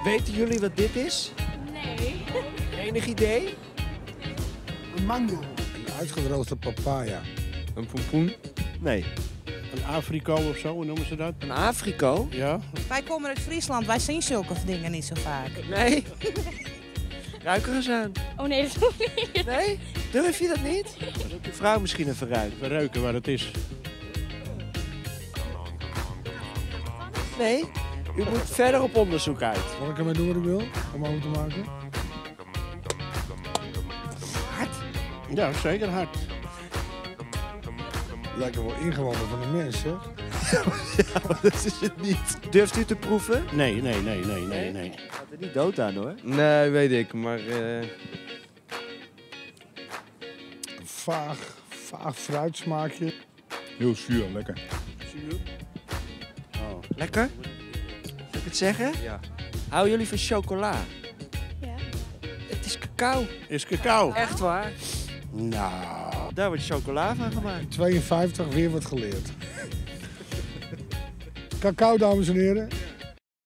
Weten jullie wat dit is? Nee. Enig idee? Een mango. Een uitgedroogde papaya. Een pompoen? Nee. Een Afriko of zo, hoe noemen ze dat? Een Afriko? Ja. Wij komen uit Friesland, wij zien zulke dingen niet zo vaak. Nee. Ruik er eens aan. Oh nee, dat hoeft niet. Nee? Durf je dat niet? Dat de vrouw misschien even ruiken. We ruiken waar het is. Nee? U moet verder op onderzoek uit. Zal ik ermee doen wat ik wil? Om over te maken? Hard. Ja, zeker hard. Lijkt er wel ingewanden van de mens, hè? Dat is het niet. Durft u te proeven? Nee. Gaat er niet dood aan hoor. Nee, weet ik, maar... Een vaag fruitsmaakje. Heel zuur, lekker. Lekker? Zal ik het zeggen? Ja. Houden jullie van chocola? Ja. Het is cacao. Is cacao. Echt waar? Nou, Daar wordt chocola van gemaakt. 52 weer wat geleerd. Cacao, dames en heren.